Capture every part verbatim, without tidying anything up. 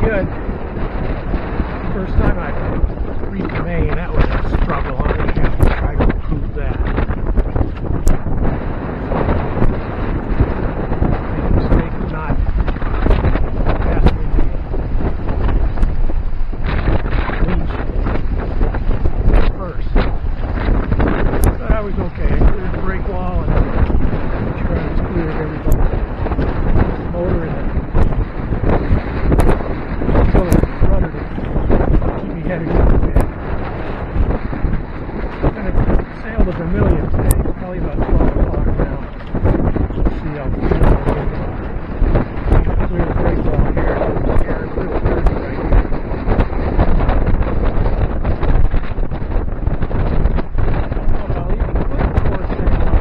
good. First time I reached Maine, that was a struggle. I'm going to have to try to improve that. Make a mistake of not passing the leash first. But I was okay. I cleared the brake wall and made sure I was clear of everything. Motor and the rudder to keep me headed a little bit. I'm going to sail the Vermilion today. It's probably about twelve o'clock now. Let's see how clear it is. Clear the brake wall here. The air is real dirty right here. Oh, I'll even put the force thing on.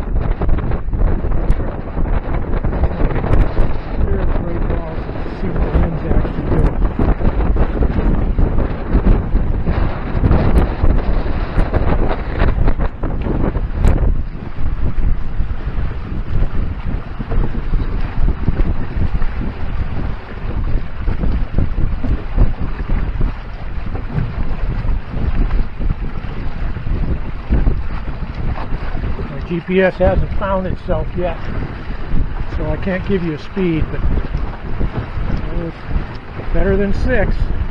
Clear the brake wall to see what the wind's actually doing. G P S hasn't found itself yet, so I can't give you a speed, but it's better than six.